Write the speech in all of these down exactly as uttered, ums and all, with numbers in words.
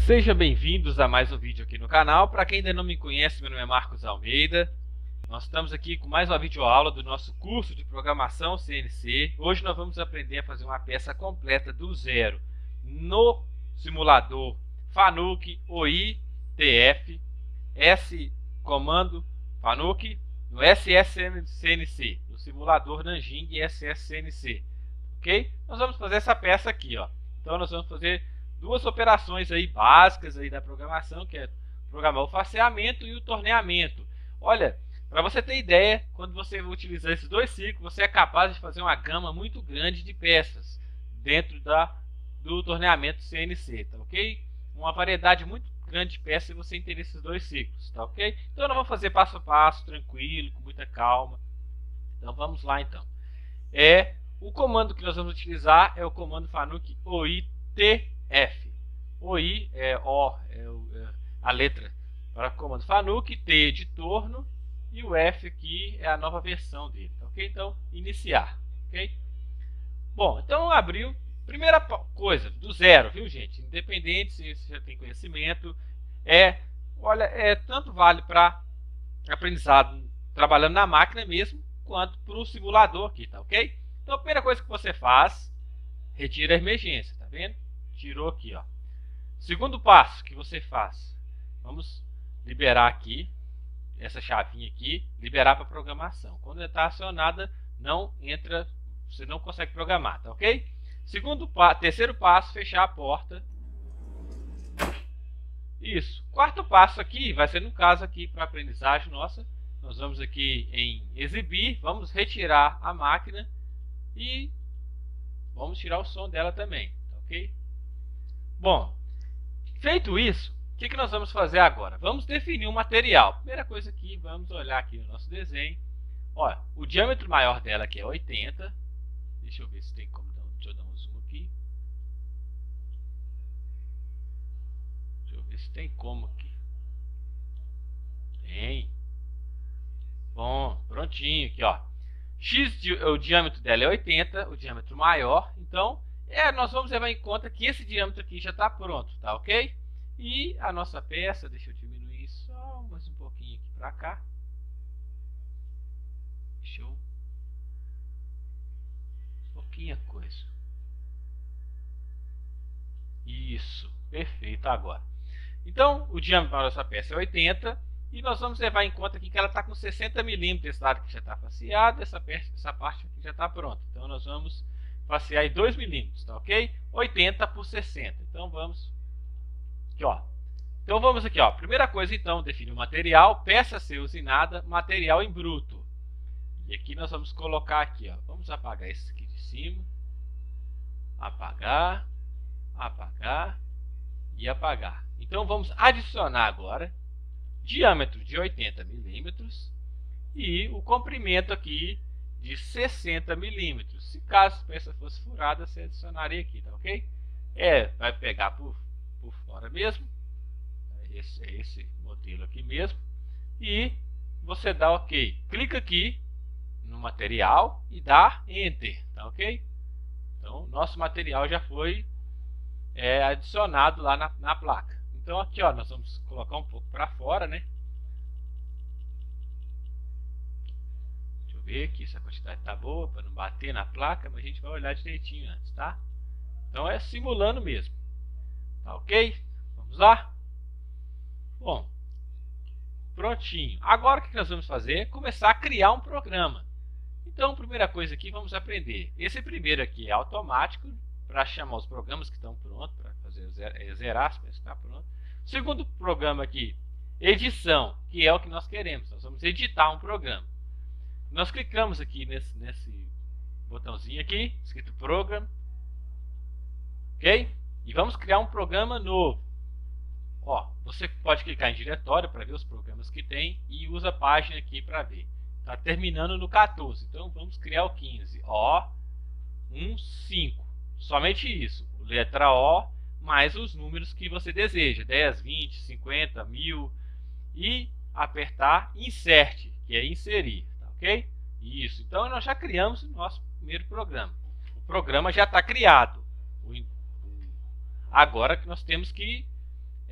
Sejam bem-vindos a mais um vídeo aqui no canal. Para quem ainda não me conhece, meu nome é Marcos Almeida. Nós estamos aqui com mais uma videoaula do nosso curso de programação C N C. Hoje nós vamos aprender a fazer uma peça completa do zero no simulador Fanuc O I T F, S comando Fanuc, no S S C N C, no simulador Nanjing S S C N C. Ok? Nós vamos fazer essa peça aqui, ó. Então nós vamos fazer duas operações aí básicas aí da programação, que é programar o faceamento e o torneamento. Olha, para você ter ideia, quando você utilizar esses dois ciclos, você é capaz de fazer uma gama muito grande de peças dentro da, do torneamento C N C, tá ok? Uma variedade muito grande de peças se você entender esses dois ciclos, tá ok? Então nós vamos fazer passo a passo, tranquilo, com muita calma. Então vamos lá então. É, o comando que nós vamos utilizar é o comando Fanuc O I T F. O I é O, é a letra para o comando Fanuc, T de torno e o F aqui é a nova versão dele, tá ok? Então, iniciar, ok? Bom, então abriu. Primeira coisa, do zero, viu gente? Independente se você já tem conhecimento, é, olha, é tanto vale para aprendizado trabalhando na máquina mesmo, quanto para o simulador aqui, tá ok? Então a primeira coisa que você faz, retira a emergência, tá vendo? Tirou aqui, ó. Segundo passo que você faz, vamos liberar aqui essa chavinha aqui, liberar para programação. Quando está acionada, não entra, você não consegue programar, tá ok? Segundo passo, terceiro passo, fechar a porta. Isso. Quarto passo aqui vai ser no caso aqui para aprendizagem nossa. Nós vamos aqui em exibir, vamos retirar a máquina e vamos tirar o som dela também, tá ok? Bom, feito isso, o que, que nós vamos fazer agora? Vamos definir um material. Primeira coisa aqui, vamos olhar aqui no nosso desenho. Olha, o diâmetro maior dela aqui é oitenta. Deixa eu ver se tem como. Deixa eu dar um zoom aqui. Deixa eu ver se tem como aqui. Tem. Bom, prontinho aqui, ó. X, o diâmetro dela é oitenta, o diâmetro maior. Então, é, nós vamos levar em conta que esse diâmetro aqui já está pronto, tá ok? E a nossa peça, deixa eu diminuir só mais um pouquinho aqui para cá. Deixa eu... pouquinha coisa. Isso, perfeito agora. Então, o diâmetro da nossa peça é oitenta. E nós vamos levar em conta aqui que ela está com sessenta milímetros. Esse lado aqui já está faceado, essa, essa parte aqui já está pronta. Então, nós vamos facear em dois milímetros, tá ok? oitenta por sessenta. Então, vamos... Aqui, ó. Então, vamos aqui, ó. Primeira coisa, então, definir o material. Peça a ser usinada, material em bruto. E aqui nós vamos colocar aqui, ó. Vamos apagar esse aqui de cima. Apagar. Apagar. E apagar. Então, vamos adicionar agora diâmetro de oitenta milímetros e o comprimento aqui de sessenta milímetros. Se caso a peça fosse furada, você adicionaria aqui, tá ok? É, vai pegar por, por fora mesmo. Esse é esse modelo aqui mesmo. E você dá ok. Clica aqui no material e dá Enter, tá ok? Então, nosso material já foi é, adicionado lá na, na placa. Então aqui, ó, nós vamos colocar um pouco para fora, né? Deixa eu ver aqui se a quantidade tá boa para não bater na placa, mas a gente vai olhar direitinho antes, tá? Então é simulando mesmo. Tá ok? Vamos lá? Bom, prontinho. Agora o que nós vamos fazer é começar a criar um programa. Então, primeira coisa aqui, vamos aprender. Esse primeiro aqui é automático, para chamar os programas que estão prontos, para fazer zerar as peças que estão prontas. Segundo programa aqui, edição, que é o que nós queremos. Nós vamos editar um programa. Nós clicamos aqui nesse, nesse botãozinho aqui, escrito Program. Ok? E vamos criar um programa novo. Ó, você pode clicar em diretório para ver os programas que tem e usa a página aqui para ver. Está terminando no quatorze, então vamos criar o quinze. Ó, um, cinco. Somente isso, letra O, mais os números que você deseja, dez, vinte, cinquenta, mil, e apertar Insert, que é inserir, tá ok? Isso, então nós já criamos o nosso primeiro programa. O programa já está criado. Agora que nós temos que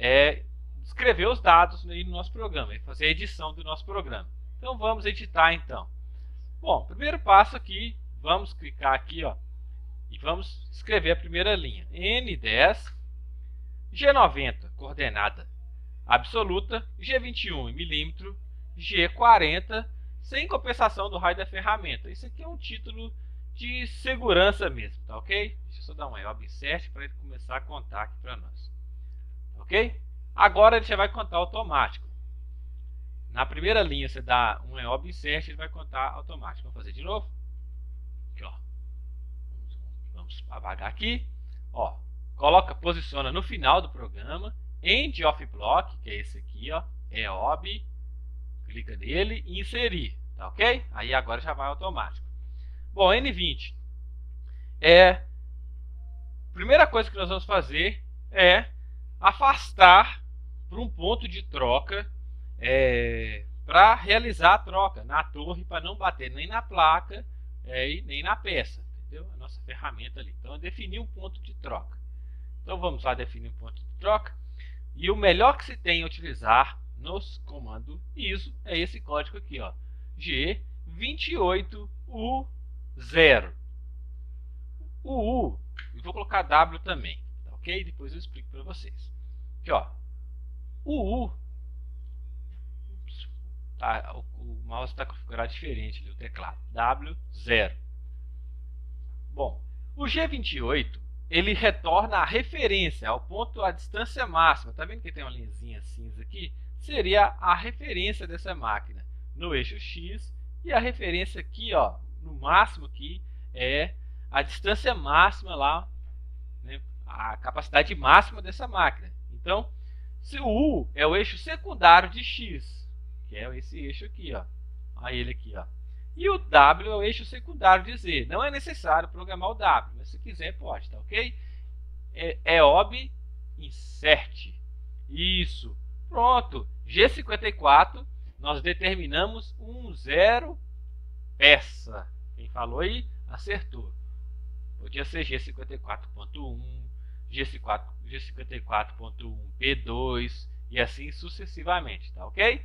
é, escrever os dados aí no nosso programa, fazer a edição do nosso programa. Então vamos editar então. Bom, primeiro passo aqui, vamos clicar aqui, ó, e vamos escrever a primeira linha. N dez, G noventa, coordenada absoluta, G vinte e um em milímetro, G quarenta, sem compensação do raio da ferramenta. Isso aqui é um título de segurança mesmo, tá ok? Deixa eu só dar um E O B insert para ele começar a contar aqui para nós. Ok? Agora ele já vai contar automático. Na primeira linha você dá um E O B insert, ele vai contar automático. Vamos fazer de novo? Aqui, ó. Vamos apagar aqui. Ó, coloca, posiciona no final do programa. End of block, que é esse aqui, ó. E O B. Clica nele e inserir. Tá ok? Aí agora já vai automático. Bom, N vinte. É, primeira coisa que nós vamos fazer é afastar para um ponto de troca é, para realizar a troca na torre, para não bater nem na placa é, e nem na peça, entendeu? A nossa ferramenta ali. Então, definir um ponto de troca. Então, vamos lá definir um ponto de troca. E o melhor que se tem a utilizar nos comandos I S O é esse código aqui, ó, G vinte e oito U zero. O U, eu vou colocar W também, tá ok? Depois eu explico para vocês. Aqui, ó, o U, tá, o, o mouse está configurado diferente ali, o teclado, W zero. Bom, o G vinte e oito ele retorna a referência ao ponto, a distância máxima. Tá vendo que tem uma linhazinha cinza aqui? Seria a referência dessa máquina no eixo X, e a referência aqui, ó, no máximo aqui, é a distância máxima lá, né, a capacidade máxima dessa máquina. Então, se o U é o eixo secundário de X, que é esse eixo aqui, ó, aí ele aqui, ó, e o W é o eixo secundário de Z. Não é necessário programar o W, mas se quiser pode, tá ok? É, E O B insert. Isso. Pronto. G cinquenta e quatro, nós determinamos um zero peça. Quem falou aí, acertou. Podia ser G cinquenta e quatro ponto um, G cinquenta e quatro ponto um P dois e assim sucessivamente, tá ok?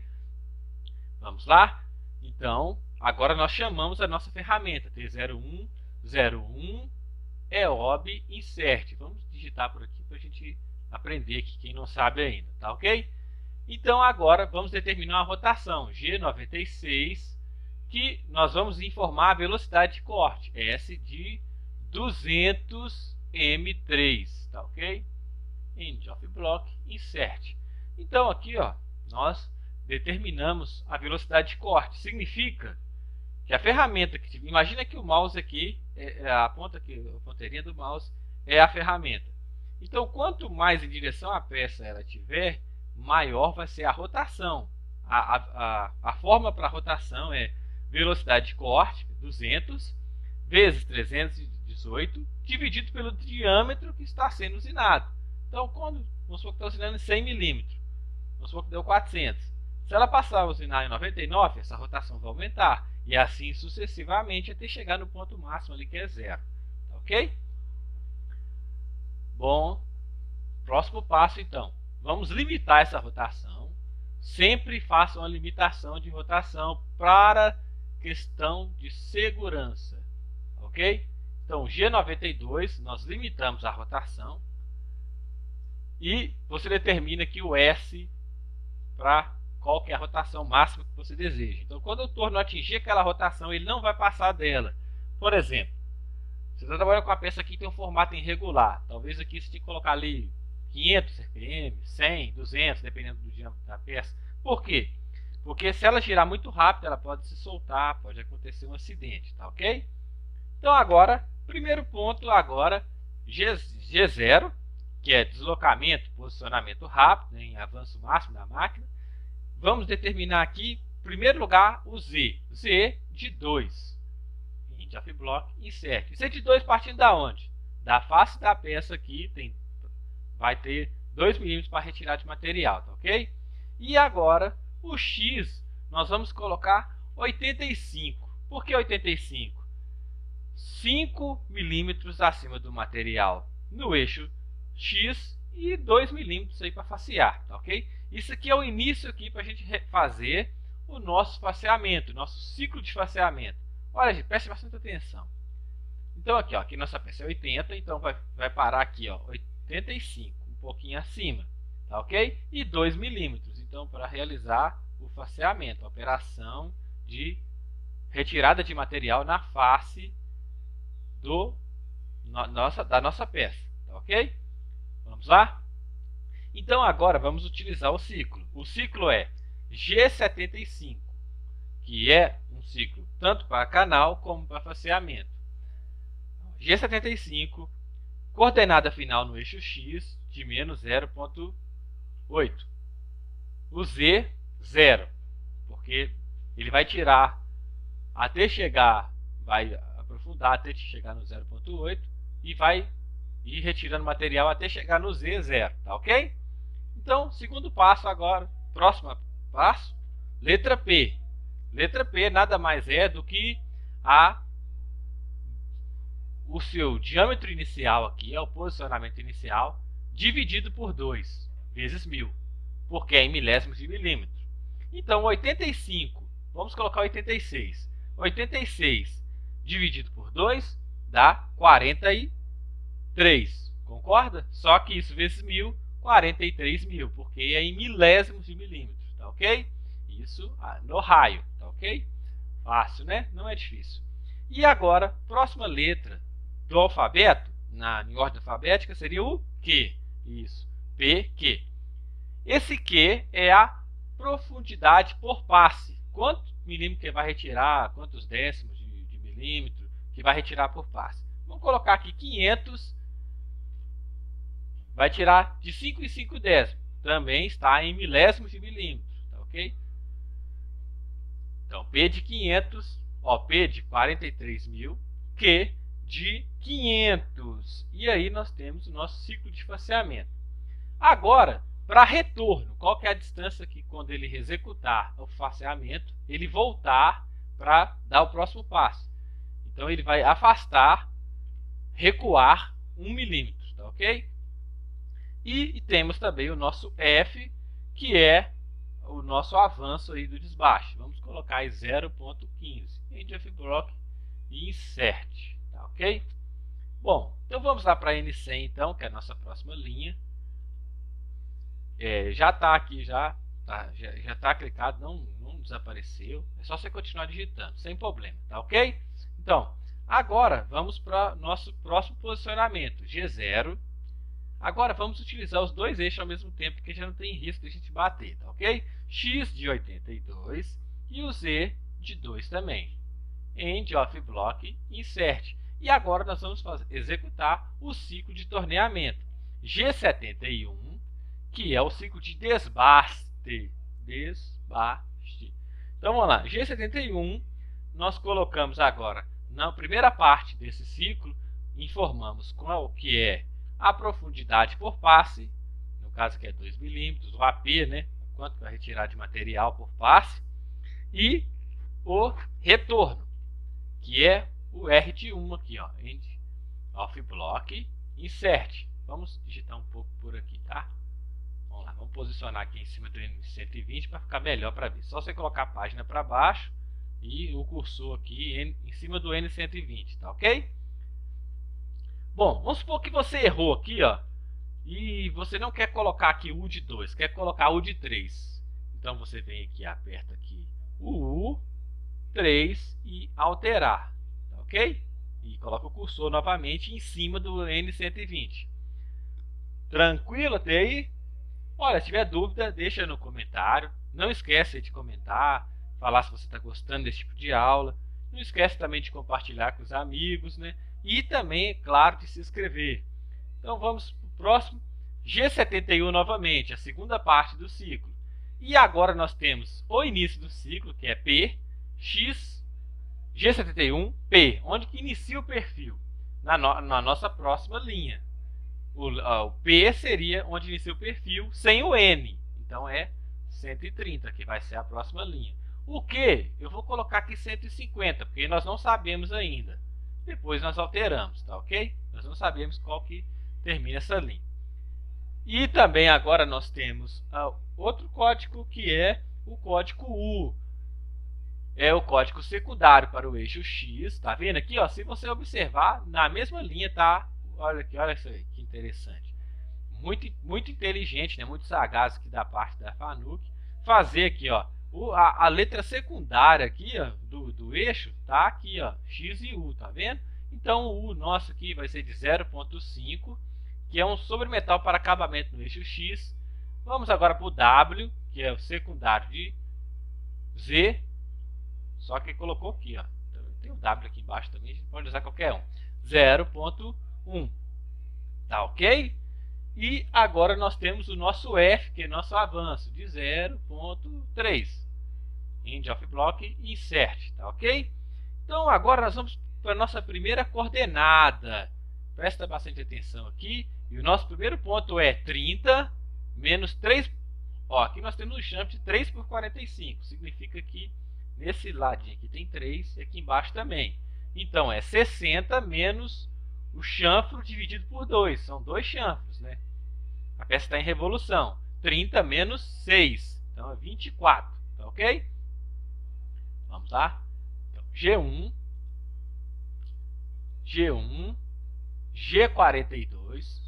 Vamos lá? Então, agora nós chamamos a nossa ferramenta T zero um zero um E O B insert. Vamos digitar por aqui para a gente aprender aqui, quem não sabe ainda, tá ok? Então agora vamos determinar uma rotação G noventa e seis, que nós vamos informar a velocidade de corte S de duzentos M três, tá ok? End of block insert. Então aqui, ó, nós determinamos a velocidade de corte. Significa que a ferramenta que imagina que o mouse aqui é a ponta aqui, a ponteirinha do mouse é a ferramenta. Então, quanto mais em direção à peça ela tiver, maior vai ser a rotação. A, a, a forma para a rotação é velocidade de corte, duzentos, vezes trezentos e dezoito, dividido pelo diâmetro que está sendo usinado. Então, quando vamos supor que está usinando em cem milímetros, vamos supor que deu quatrocentos. Se ela passar a usinar em noventa e nove, essa rotação vai aumentar. E assim sucessivamente até chegar no ponto máximo ali que é zero. Tá ok? Bom, próximo passo então. Vamos limitar essa rotação. Sempre faça uma limitação de rotação para questão de segurança. Ok? Então, G noventa e dois, nós limitamos a rotação. E você determina aqui o S para qual que é a rotação máxima que você deseja. Então, quando o torno atingir aquela rotação, ele não vai passar dela. Por exemplo, você está trabalhando com a peça aqui que tem um formato irregular. Talvez aqui você tenha que colocar ali quinhentos R P M, cem, duzentos, dependendo do diâmetro da peça. Por quê? Porque se ela girar muito rápido, ela pode se soltar, pode acontecer um acidente, tá ok? Então agora, primeiro ponto agora, G zero, que é deslocamento, posicionamento rápido, né, em avanço máximo da máquina. Vamos determinar aqui, em primeiro lugar, o Z. Z de dois. End of block insert. Z de dois partindo da onde? Da face da peça aqui, tem, vai ter dois milímetros para retirar de material, tá ok? E agora, o X, nós vamos colocar oitenta e cinco. Por que oitenta e cinco? cinco milímetros acima do material no eixo X e dois milímetros aí para facear, tá ok? Isso aqui é o início aqui para a gente fazer o nosso faceamento, nosso ciclo de faceamento. Olha, gente, preste bastante atenção. Então aqui, ó, aqui nossa peça é oitenta, então vai, vai parar aqui, ó, oitenta e cinco, um pouquinho acima, tá ok? E dois milímetros, então para realizar o faceamento, a operação de retirada de material na face do, no, nossa, da nossa peça, tá ok? Vamos lá? Então agora vamos utilizar o ciclo. O ciclo é G setenta e cinco, que é um ciclo tanto para canal como para faceamento. G setenta e cinco, coordenada final no eixo X de menos zero ponto oito. O Z, zero, porque ele vai tirar até chegar, vai aprofundar até chegar no zero ponto oito e vai ir retirando material até chegar no Z, zero, tá ok? Então, segundo passo agora, próximo passo, letra P. Letra P nada mais é do que a o seu diâmetro inicial aqui, é o posicionamento inicial, dividido por dois, vezes mil, porque é em milésimos de milímetro. Então, oitenta e cinco, vamos colocar oitenta e seis. oitenta e seis dividido por dois dá quarenta e três, concorda? Só que isso vezes mil, quarenta e três mil, porque é em milésimos de milímetros, tá ok? Isso no raio, tá ok? Fácil, né? Não é difícil. E agora, próxima letra do alfabeto, na, em ordem alfabética, seria o Q. Isso, P Q. Esse Q é a profundidade por passe. Quanto milímetro que vai retirar, quantos décimos de, de milímetro que vai retirar por passe. Vamos colocar aqui quinhentos, vai tirar de cinco em cinco décimos. Também está em milésimos de milímetro, tá ok? Então, P de quinhentos, ó, P de quarenta e três mil, Q de quinhentos. E aí nós temos o nosso ciclo de faceamento. Agora, para retorno, qual que é a distância que quando ele executar o faceamento, ele voltar para dar o próximo passo? Então ele vai afastar, recuar um milímetro, tá ok? E, e temos também o nosso F, que é o nosso avanço aí do desbaste. Vamos colocar aí zero ponto quinze. End of block e insert, tá ok? Bom, então vamos lá para N cem então, que é a nossa próxima linha. É, já está aqui, já tá, já, já tá clicado, não, não desapareceu. É só você continuar digitando, sem problema, tá ok? Então, agora vamos para o nosso próximo posicionamento, G zero. Agora vamos utilizar os dois eixos ao mesmo tempo, porque já não tem risco de a gente bater, tá ok? X de oitenta e dois e o Z de dois também. End of block, insert. E agora nós vamos fazer, executar o ciclo de torneamento. G setenta e um, que é o ciclo de desbaste. Desbaste. Então vamos lá. G setenta e um, nós colocamos agora na primeira parte desse ciclo, informamos qual que é a profundidade por passe, no caso aqui é dois milímetros, o A P, né? Quanto vai retirar de material por passe, e o retorno, que é o R de um aqui, ó, end of block, insert. Vamos digitar um pouco por aqui, tá? Vamos lá, vamos posicionar aqui em cima do N cento e vinte para ficar melhor para ver. Só você colocar a página para baixo e o cursor aqui em, em cima do N cento e vinte, tá ok? Bom, vamos supor que você errou aqui, ó, e você não quer colocar aqui U de dois, quer colocar U de três. Então você vem aqui, aperta aqui o U três e alterar, tá ok? E coloca o cursor novamente em cima do N cento e vinte. Tranquilo até aí? Olha, se tiver dúvida, deixa no comentário. Não esquece de comentar, falar se você está gostando desse tipo de aula. Não esquece também de compartilhar com os amigos, né? E também, é claro, de se inscrever. Então vamos para o próximo. G setenta e um novamente, a segunda parte do ciclo. E agora nós temos o início do ciclo, que é P, X, G setenta e um, P, onde que inicia o perfil? Na, no, na nossa próxima linha. O, o P seria onde inicia o perfil sem o N. Então é cento e trinta, que vai ser a próxima linha. O Q, eu vou colocar aqui cento e cinquenta, porque nós não sabemos ainda. Depois nós alteramos, tá ok? Nós não sabemos qual que termina essa linha. E também agora nós temos uh, outro código, que é o código U. É o código secundário para o eixo X. Tá vendo aqui? Ó, se você observar, na mesma linha tá. Olha aqui, olha isso aí, que interessante. Muito, muito inteligente, né? Muito sagaz aqui da parte da Fanuc. Fazer aqui, ó, o, a, a letra secundária aqui, ó, do, do eixo, tá aqui, ó, X e U, tá vendo? Então o U nosso aqui vai ser de zero ponto cinco, que é um sobremetal para acabamento no eixo X. Vamos agora para o W, que é o secundário de Z, só que colocou aqui, ó. Tem um W aqui embaixo também, a gente pode usar qualquer um. zero ponto um. Tá ok? E agora nós temos o nosso F, que é nosso avanço, de zero ponto três. End of block insert, tá ok? Então agora nós vamos para a nossa primeira coordenada. Presta bastante atenção aqui. E o nosso primeiro ponto é trinta menos três. Ó, aqui nós temos um chanfro de três por quarenta e cinco. Significa que nesse ladinho aqui tem três e aqui embaixo também. Então é sessenta menos o chanfro dividido por dois. São dois chanfros, né? A peça está em revolução. trinta menos seis. Então é vinte e quatro. Tá ok? Vamos lá. Então, G um. G um. G quarenta e dois.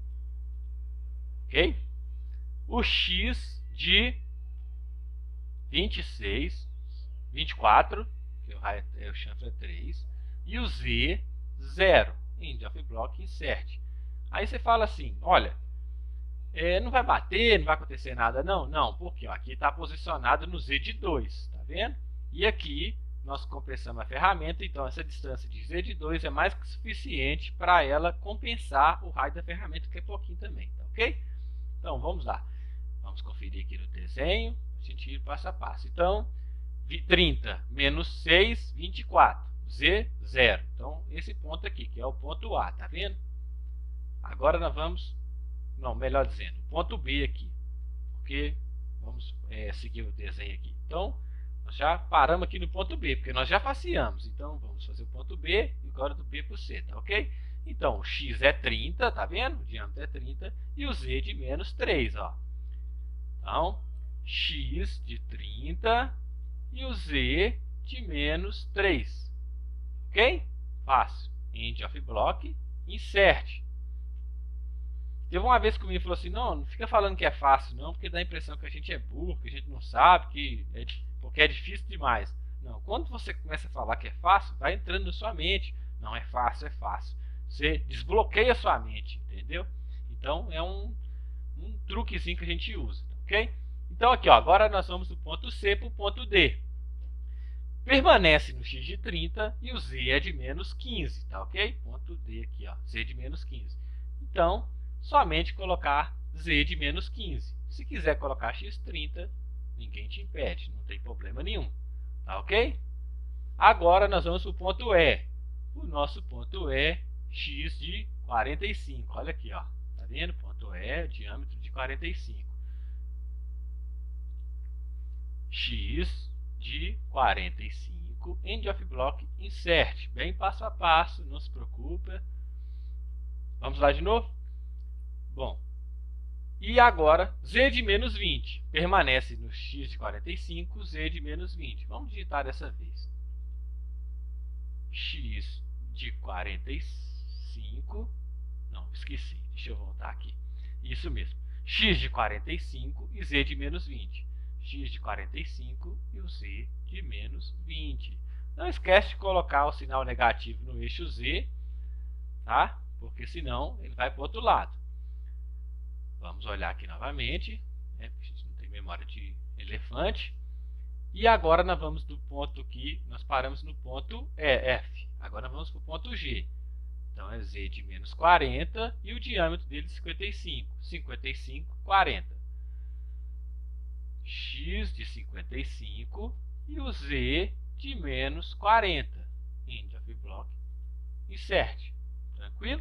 Ok? O X de vinte e seis. vinte e quatro. Que o raio é o chanfro é três. E o Z, zero. End of block insert. Aí você fala assim, olha, é, não vai bater, não vai acontecer nada, não? Não, porque ó, aqui está posicionado no Z de dois, tá vendo? E aqui nós compressamos a ferramenta, então essa distância de Z de dois é mais que suficiente para ela compensar o raio da ferramenta, que é pouquinho também, tá ok? Então vamos lá, vamos conferir aqui no desenho, a gente ir passo a passo. Então, trinta menos seis, vinte e quatro. Z, zero. Então, esse ponto aqui, que é o ponto A, tá vendo? Agora nós vamos, não, melhor dizendo, ponto B aqui, porque vamos é, seguir o desenho aqui. Então, nós já paramos aqui no ponto B, porque nós já faceamos. Então, vamos fazer o ponto B e agora do B para o C, tá ok? Então, o X é trinta, tá vendo? O diâmetro é trinta e o Z de menos três, ó. Então, X de trinta e o Z de menos três. Ok? Fácil. End of block, insert. Teve uma vez que o menino falou assim, não, não fica falando que é fácil não, porque dá a impressão que a gente é burro, que a gente não sabe, que é, porque é difícil demais. Não, quando você começa a falar que é fácil, vai entrando na sua mente. Não, é fácil, é fácil. Você desbloqueia a sua mente, entendeu? Então, é um, um truquezinho que a gente usa, ok? Então, aqui, ó, agora nós vamos do ponto C para o ponto D. Permanece no X de trinta e o Z é de menos quinze, tá ok? Ponto D aqui, ó, Z de menos quinze. Então, somente colocar Z de menos quinze. Se quiser colocar X trinta, ninguém te impede, não tem problema nenhum, tá ok? Agora nós vamos para o ponto E. O nosso ponto E, X de quarenta e cinco. Olha aqui, ó, tá vendo? Ponto E, diâmetro de quarenta e cinco. X de quarenta e cinco, end of block insert, bem passo a passo, não se preocupa. Vamos lá de novo? Bom, e agora Z de menos vinte, permanece no X de quarenta e cinco, Z de menos vinte. Vamos digitar dessa vez. X de quarenta e cinco, não, esqueci, deixa eu voltar aqui. Isso mesmo, X de quarenta e cinco e Z de menos vinte. X de quarenta e cinco e o Z de menos vinte. Não esquece de colocar o sinal negativo no eixo Z, tá? Porque senão ele vai para o outro lado. Vamos olhar aqui novamente, né? Porque a gente não tem memória de elefante. E agora nós vamos do ponto que nós paramos no ponto F. Agora nós vamos para o ponto G. Então é Z de menos quarenta e o diâmetro dele cinquenta e cinco. cinquenta e cinco, quarenta. X de cinquenta e cinco e o Z de menos quarenta. End of block insert. Tranquilo?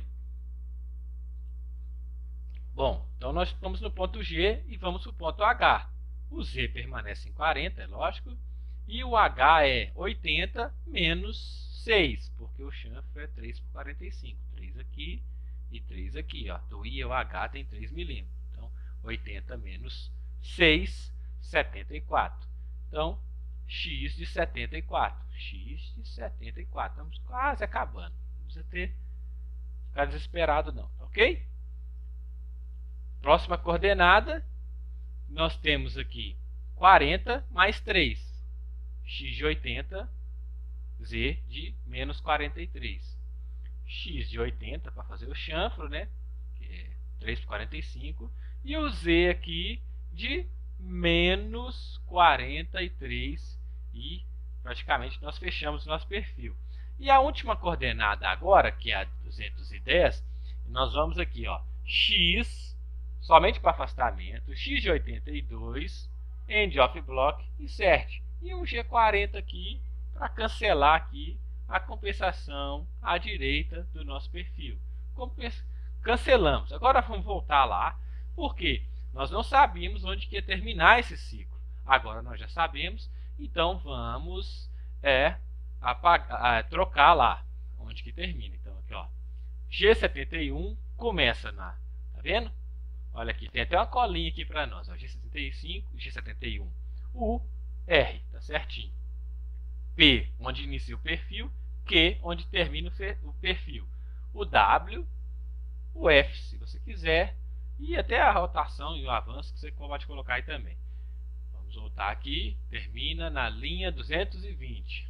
Bom, então nós estamos no ponto G e vamos para o ponto H. O Z permanece em quarenta, é lógico. E o H é oitenta menos seis, porque o chanfro é três por quarenta e cinco. três aqui e três aqui. Ó. Do I ao H tem três milímetros. Então, oitenta menos seis, setenta e quatro. Então, x de setenta e quatro. X de setenta e quatro. Estamos quase acabando. Não precisa ter, ficar desesperado não, ok? Próxima coordenada, nós temos aqui quarenta mais três. X de oitenta, z de menos quarenta e três. X de oitenta para fazer o chanfro, né? Que é três por quarenta e cinco. E o z aqui de menos quarenta e três. E praticamente nós fechamos nosso perfil. E a última coordenada agora, que é a duzentos e dez, nós vamos aqui, ó, x, somente para afastamento, x de oitenta e dois, end of block, insert. E um G quarenta aqui, para cancelar aqui a compensação à direita do nosso perfil. Cancelamos. Agora vamos voltar lá, porque nós não sabíamos onde que ia terminar esse ciclo. Agora nós já sabemos, então vamos é, apagar, trocar lá onde que termina. Então aqui, ó, G setenta e um começa na, tá vendo? Olha aqui, tem até uma colinha aqui para nós, ó, G setenta e cinco, G setenta e um, U, R, tá certinho. P, onde inicia o perfil, Q, onde termina o perfil, o W, o F, se você quiser, e até a rotação e o avanço que você pode colocar aí também. Vamos voltar aqui, termina na linha duzentos e vinte.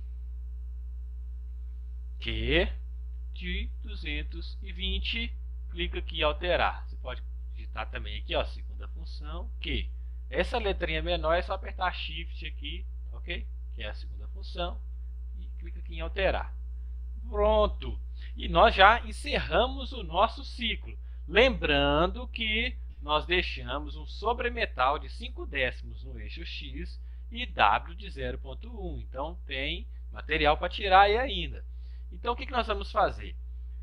Q de duzentos e vinte, clica aqui em alterar. Você pode digitar também aqui, ó, segunda função, Q. Essa letrinha menor é só apertar Shift aqui, ok? Que é a segunda função, e clica aqui em alterar. Pronto! E nós já encerramos o nosso ciclo. Lembrando que nós deixamos um sobremetal de cinco décimos no eixo X e W de zero ponto um. Então tem material para tirar aí ainda. Então o que, que nós vamos fazer?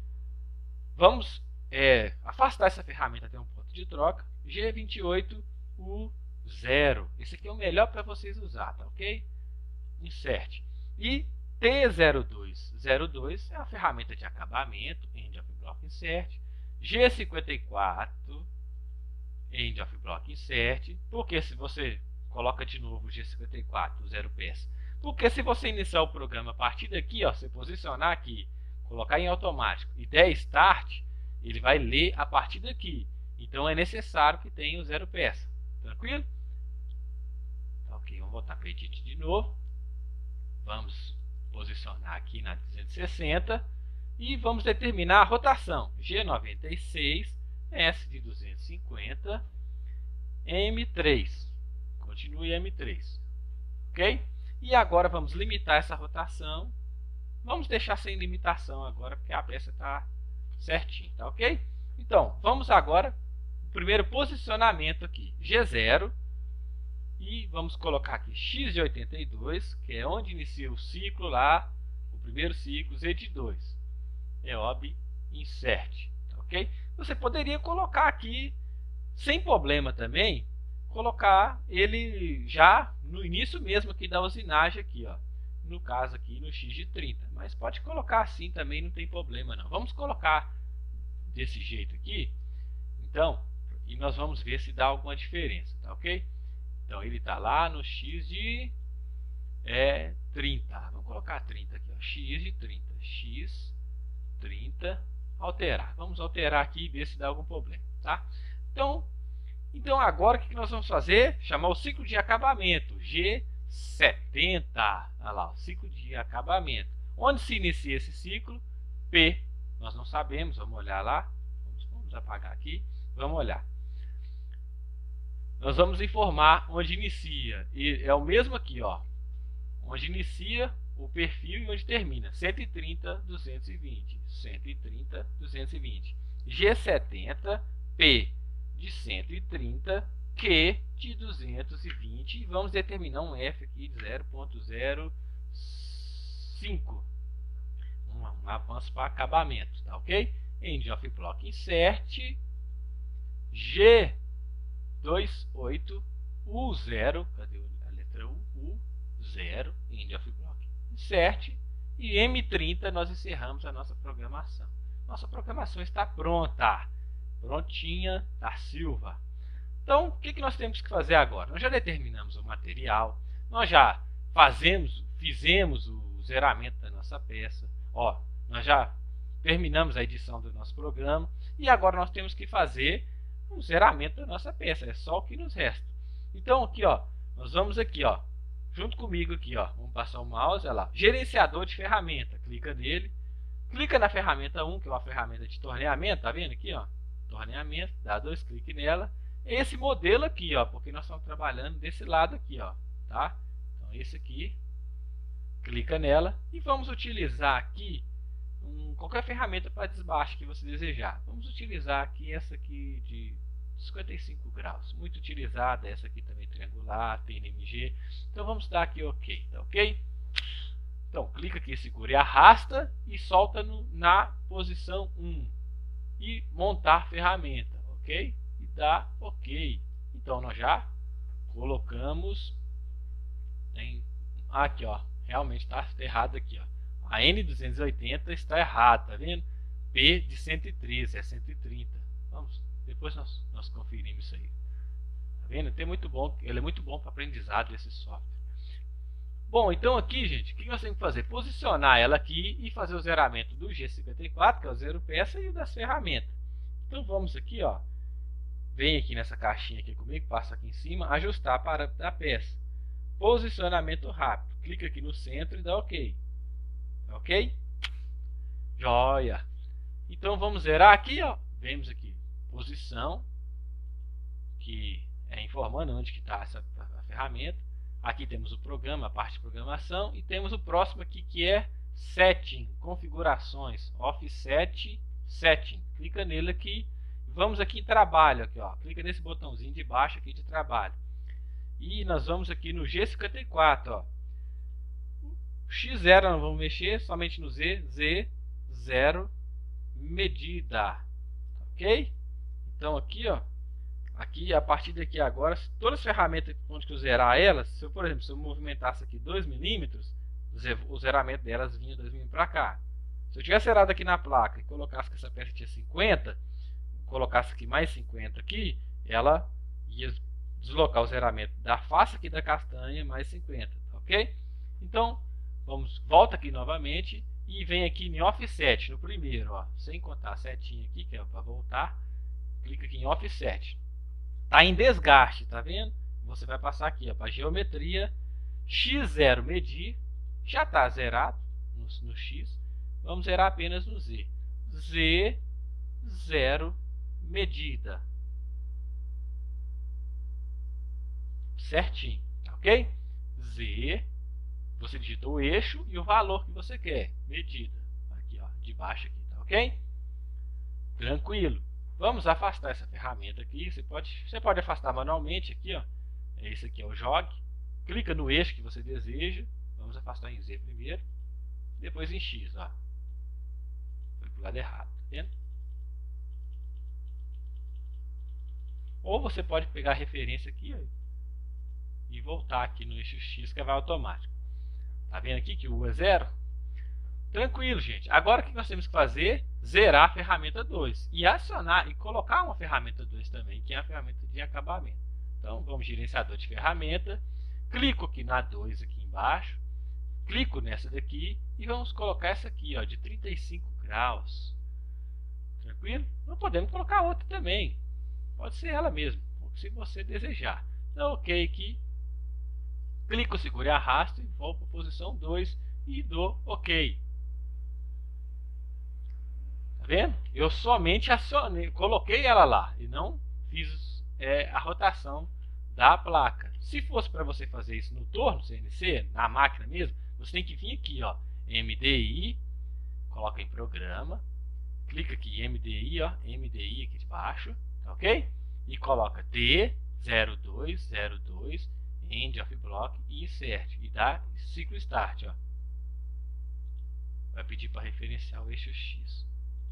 Vamos é, afastar essa ferramenta até um ponto de troca. G vinte e oito U zero. Esse aqui é o melhor para vocês usar, tá ok? Insert. E T zero dois zero dois é a ferramenta de acabamento, end of block insert. G cinquenta e quatro, end of block insert. Porque se você coloca de novo G cinquenta e quatro, zero peça. Porque se você iniciar o programa a partir daqui, ó, você posicionar aqui, colocar em automático e der start, ele vai ler a partir daqui. Então é necessário que tenha o zero peça. Tranquilo? Ok, vamos voltar para o edit de novo. Vamos posicionar aqui na duzentos e sessenta e vamos determinar a rotação. G noventa e seis, S de duzentos e cinquenta, M três. Continue M três. Ok? E agora vamos limitar essa rotação. Vamos deixar sem limitação agora, porque a peça está certinha, tá ok? Então, vamos agora o primeiro posicionamento aqui, G zero. E vamos colocar aqui X de oitenta e dois, que é onde inicia o ciclo lá, o primeiro ciclo, Z de dois. E O B insert, tá ok? Você poderia colocar aqui, sem problema também, colocar ele já no início mesmo aqui da usinagem aqui, ó. No caso aqui no X de trinta. Mas pode colocar assim também, não tem problema não. Vamos colocar desse jeito aqui, então, e nós vamos ver se dá alguma diferença, tá ok? Então ele está lá no X de é, trinta. Vamos colocar trinta aqui, ó. X de trinta. X trinta. Alterar. Vamos alterar aqui e ver se dá algum problema, tá? Então, então agora o que nós vamos fazer? Chamar o ciclo de acabamento. G setenta. Olha lá, o ciclo de acabamento. Onde se inicia esse ciclo? P. Nós não sabemos, vamos olhar lá. Vamos, vamos apagar aqui. Vamos olhar. Nós vamos informar onde inicia. E é o mesmo aqui, ó. Onde inicia o perfil e onde termina. cento e trinta, duzentos e vinte. cento e trinta, duzentos e vinte. G setenta, P de cento e trinta, Q de duzentos e vinte. E vamos determinar um F aqui de zero ponto zero cinco. Um, um avanço para acabamento, tá ok? End of block insert. G vinte e oito U zero, cadê a letra U? U zero, end of block insert, e M trinta nós encerramos a nossa programação. Nossa programação está pronta, prontinha da Silva. Então, o que, que nós temos que fazer agora? Nós já determinamos o material, nós já fazemos, fizemos o zeramento da nossa peça, ó, nós já terminamos a edição do nosso programa e agora nós temos que fazer o zeramento da nossa peça, é só o que nos resta. Então, aqui, ó, nós vamos aqui, ó, junto comigo aqui, ó, vamos passar o mouse, olha lá, gerenciador de ferramenta, clica nele, clica na ferramenta um, que é uma ferramenta de torneamento, tá vendo aqui, ó, torneamento, dá dois cliques nela, esse modelo aqui, ó, porque nós estamos trabalhando desse lado aqui, ó, tá? Então esse aqui, clica nela e vamos utilizar aqui um, qualquer ferramenta para desbaste que você desejar. Vamos utilizar aqui essa aqui de cinquenta e cinco graus, muito utilizada, essa aqui também triangular, T N M G. Então vamos dar aqui OK, tá OK? Então clica aqui, segura e arrasta e solta no, na posição um e montar ferramenta, OK? E dá OK. Então nós já colocamos em, aqui, ó, realmente está errado aqui, ó. A N duzentos e oitenta está errada, tá vendo? P de cento e treze é cento e trinta. Vamos, depois nós, nós conferimos isso aí. Tá vendo? Tem muito bom, ele é muito bom para aprendizado esse software. Bom, então aqui, gente, o que nós temos que fazer? Posicionar ela aqui e fazer o zeramento do G cinquenta e quatro, que é o zero peça, e das ferramentas. Então vamos aqui, ó, vem aqui nessa caixinha aqui comigo, passa aqui em cima, ajustar para a peça. Posicionamento rápido. Clica aqui no centro e dá OK. OK? Joia! Então vamos zerar aqui, ó. Vemos aqui posição, que é informando onde que está essa a ferramenta. Aqui temos o programa, a parte de programação, e temos o próximo aqui que é Setting, configurações, Offset Setting. Clica nele aqui. Vamos aqui em trabalho, aqui, ó. Clica nesse botãozinho de baixo aqui de trabalho. E nós vamos aqui no G cinquenta e quatro, ó. X zero não vamos mexer, somente no Z, Z zero medida. OK? Então aqui, ó, aqui a partir daqui agora, todas as ferramentas onde que eu zerar elas, se eu, por exemplo, se eu movimentasse aqui dois milímetros, o zeramento delas vinha dois milímetros para cá. Se eu tivesse zerado aqui na placa e colocasse que essa peça tinha cinquenta, colocasse aqui mais cinquenta aqui, ela ia deslocar o zeramento da face aqui da castanha mais cinquenta, tá OK? Então, vamos, volta aqui novamente e vem aqui em Offset, no primeiro, ó, sem contar a setinha aqui, que é para voltar, clica aqui em Offset. Tá em desgaste, tá vendo? Você vai passar aqui para geometria, X zero medir, já está zerado no, no X, vamos zerar apenas no Z. Z zero medida. Certinho, OK? Z, você digita o eixo e o valor que você quer, medida. Aqui, ó, de baixo aqui, tá OK? Tranquilo. Vamos afastar essa ferramenta aqui. Você pode, você pode afastar manualmente aqui, ó. Esse aqui é o jogue. Clica no eixo que você deseja. Vamos afastar em Z primeiro, depois em X, ó. Foi pro lado errado, tá vendo? Ou você pode pegar a referência aqui, ó, e voltar aqui no eixo X, que vai automático. Tá vendo aqui que o U é zero? Tranquilo, gente. Agora o que nós temos que fazer? Zerar a ferramenta dois e acionar e colocar uma ferramenta dois também, que é a ferramenta de acabamento. Então vamos gerenciador de ferramenta, clico aqui na dois aqui embaixo, clico nessa daqui e vamos colocar essa aqui, ó, de trinta e cinco graus. Tranquilo? Não podemos colocar outra também. Pode ser ela mesmo, se você desejar. Então, OK aqui. Clico, seguro e arrasto e vou para a posição dois e dou OK. Tá vendo? Eu somente acionei, coloquei ela lá e não fiz é, a rotação da placa. Se fosse para você fazer isso no torno C N C, na máquina mesmo, você tem que vir aqui, ó, M D I, coloca em programa, clica aqui M D I, ó, M D I aqui de baixo, tá OK? E coloca D zero dois zero dois End of Block e Insert e dá ciclo Start, ó. Vai pedir para referenciar o eixo X.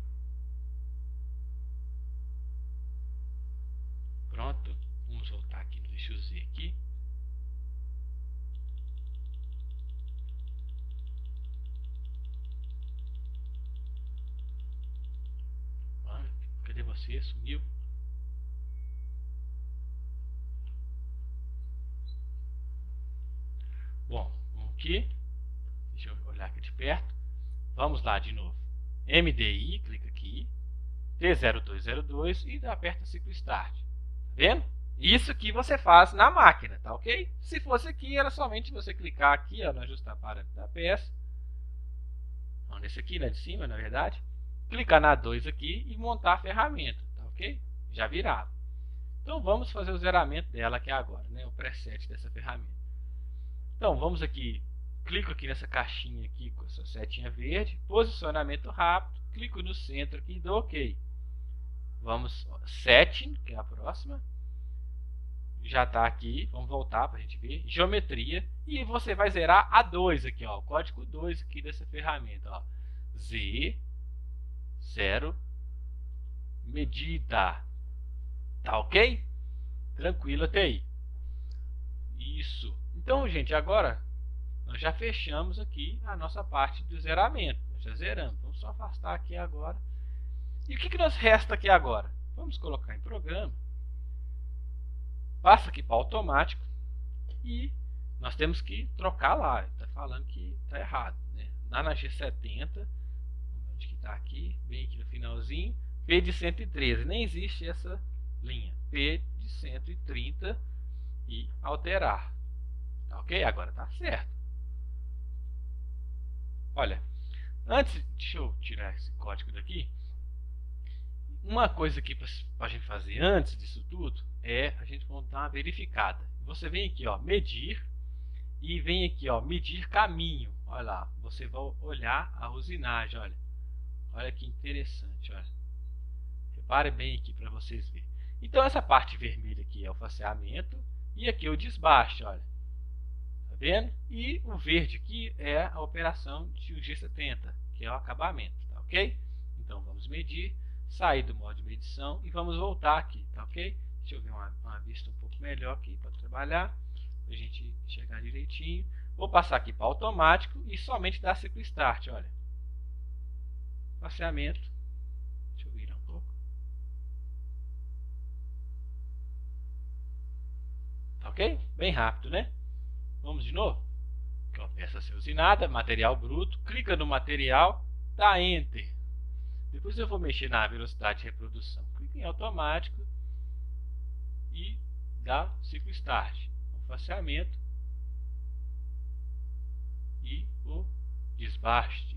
Pronto, vamos voltar aqui no eixo Z aqui. Ah, cadê você? Sumiu? aqui. Deixa eu olhar aqui de perto. Vamos lá de novo. M D I, clica aqui. T zero dois zero dois e aperta ciclo Start. Tá vendo? Isso aqui você faz na máquina, tá ok? Se fosse aqui, era somente você clicar aqui, ó, no ajustar parâmetro da peça. Então, nesse aqui, lá de cima, na verdade. Clicar na dois aqui e montar a ferramenta, tá ok? Já virado. Então vamos fazer o zeramento dela aqui agora, né? O preset dessa ferramenta. Então vamos aqui, clico aqui nessa caixinha aqui com essa setinha verde, posicionamento rápido, clico no centro aqui e dou OK. Vamos, ó, Setting, que é a próxima. Já está aqui, vamos voltar para a gente ver. Geometria, e você vai zerar a dois aqui, ó, o código dois aqui dessa ferramenta, ó. Z zero medida. Tá ok? Tranquilo até aí. Isso. Então, gente, agora nós já fechamos aqui a nossa parte do zeramento. Nós já zeramos. Vamos só afastar aqui agora. E o que, que nos resta aqui agora? Vamos colocar em programa. Passa aqui para automático. E nós temos que trocar lá. Está falando que está errado, né? Lá na G setenta, onde que está aqui, bem aqui no finalzinho, P de cento e treze. Nem existe essa linha. P de cento e trinta e alterar. Tá ok? Agora está certo. Olha, antes, deixa eu tirar esse código daqui. Uma coisa aqui para a gente fazer antes disso tudo é a gente montar uma verificada. Você vem aqui, ó, medir, e vem aqui, ó, medir caminho. Olha lá, você vai olhar a usinagem, olha. Olha que interessante, olha. Repare bem aqui para vocês verem. Então essa parte vermelha aqui é o faceamento e aqui é o desbaste, olha. Tá vendo? E o verde aqui é a operação de G setenta, que é o acabamento, tá ok? Então vamos medir, sair do modo de medição e vamos voltar aqui, tá ok? Deixa eu ver uma, uma vista um pouco melhor aqui para trabalhar, para a gente chegar direitinho. Vou passar aqui para automático e somente dar ciclo Start, olha. Faceamento. Deixa eu virar um pouco. Tá ok? Bem rápido, né? Vamos de novo? Aqui, ó, peça a ser usinada, material bruto. Clica no material, dá Enter. Depois eu vou mexer na velocidade de reprodução. Clica em automático e dá ciclo Start. O faceamento e o desbaste.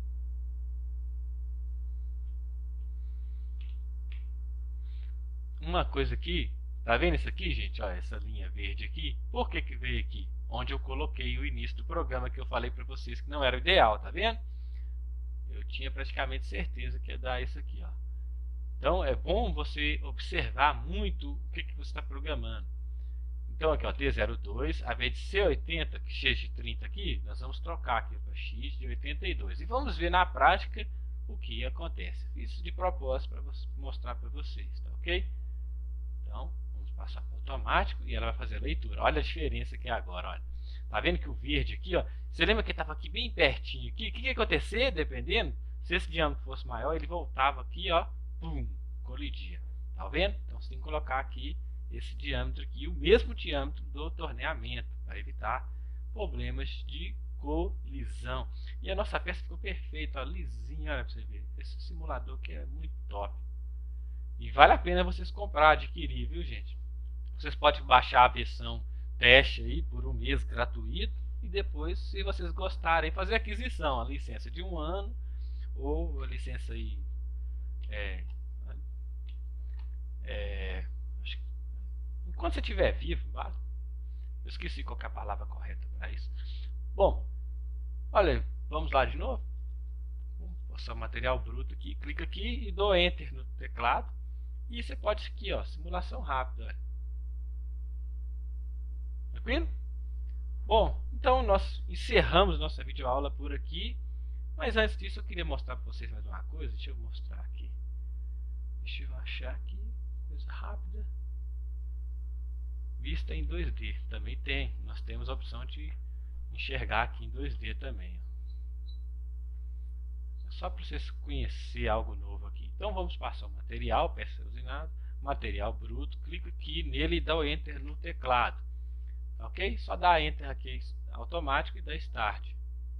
Uma coisa aqui, tá vendo isso aqui, gente? Olha, essa linha verde aqui. Por que que veio aqui? Onde eu coloquei o início do programa que eu falei para vocês que não era o ideal, tá vendo? Eu tinha praticamente certeza que ia dar isso aqui, ó. Então é bom você observar muito o que que você está programando. Então aqui, ó, T zero dois, a vez de C oitenta, que X de trinta aqui, nós vamos trocar aqui para X de oitenta e dois. E vamos ver na prática o que acontece. Fiz isso de propósito para mostrar para vocês, tá ok? Então, vamos passar para o automático e ela vai fazer a leitura. Olha a diferença que é agora, olha. Tá vendo que o verde aqui, ó, você lembra que estava aqui bem pertinho aqui? O que que ia acontecer, dependendo? Se esse diâmetro fosse maior, ele voltava aqui, ó, pum, colidia. Tá vendo? Então você tem que colocar aqui esse diâmetro aqui, o mesmo diâmetro do torneamento, para evitar problemas de colisão. E a nossa peça ficou perfeita, ó, lisinha, olha para você ver. Esse simulador que é muito top. E vale a pena vocês comprar, adquirir, viu, gente? Vocês podem baixar a versão teste aí por um mês gratuito e depois, se vocês gostarem, fazer a aquisição, a licença de um ano ou a licença aí é, é, enquanto você estiver vivo, vale? Eu esqueci qual que é a palavra correta para isso. Bom, olha, vamos lá de novo. Vamos passar o material bruto aqui, clica aqui e dou Enter no teclado. E você pode aqui, ó, simulação rápida. Olha. Tranquilo? Bom, então nós encerramos nossa videoaula por aqui. Mas antes disso eu queria mostrar para vocês mais uma coisa. Deixa eu mostrar aqui. Deixa eu achar aqui. Coisa rápida. Vista em dois D. Também tem. Nós temos a opção de enxergar aqui em dois D também. Só para vocês conhecerem algo novo aqui. Então vamos passar o material, peça usinada, material bruto, clica aqui nele e dá o Enter no teclado. Ok? Só dá Enter aqui automático e dá Start.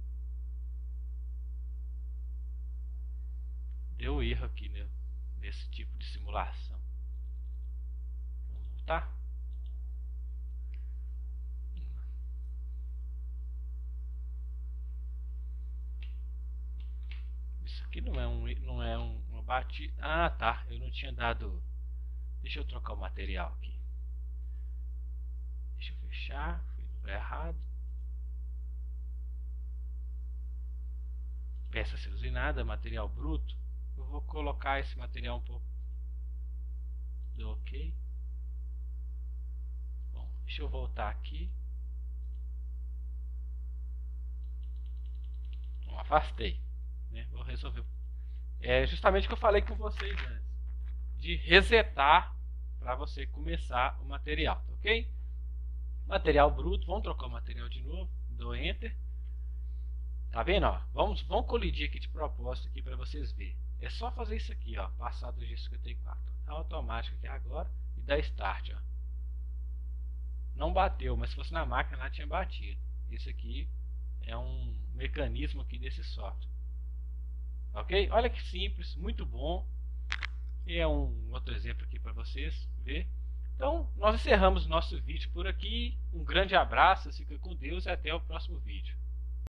Deu erro aqui, né, nesse tipo de simulação. Vamos voltar. Isso aqui não é um, não é um, uma batida. Ah, tá. Eu não tinha dado. Deixa eu trocar o material aqui. Deixa eu fechar. Fui no lugar errado. Peça a ser usinada, material bruto. Eu vou colocar esse material um pouco. Deu ok. Bom, deixa eu voltar aqui. Bom, afastei. Né? Vou resolver. É justamente o que eu falei com vocês antes. De resetar para você começar o material, tá ok? Material bruto, vamos trocar o material de novo, dou Enter. Tá vendo? Ó? Vamos, vamos colidir aqui de propósito aqui para vocês verem. É só fazer isso aqui, ó, passar do G cinquenta e quatro. Tá automático aqui agora e dá Start, ó. Não bateu, mas se fosse na máquina lá tinha batido. Esse aqui é um mecanismo aqui desse software. Ok? Olha que simples, muito bom. E é um outro exemplo aqui para vocês ver. Então, nós encerramos o nosso vídeo por aqui. Um grande abraço, fica com Deus e até o próximo vídeo.